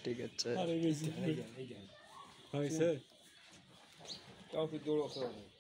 ठीक है अच्छा है। Harbi. Hayır. Tavfik dolu olsun.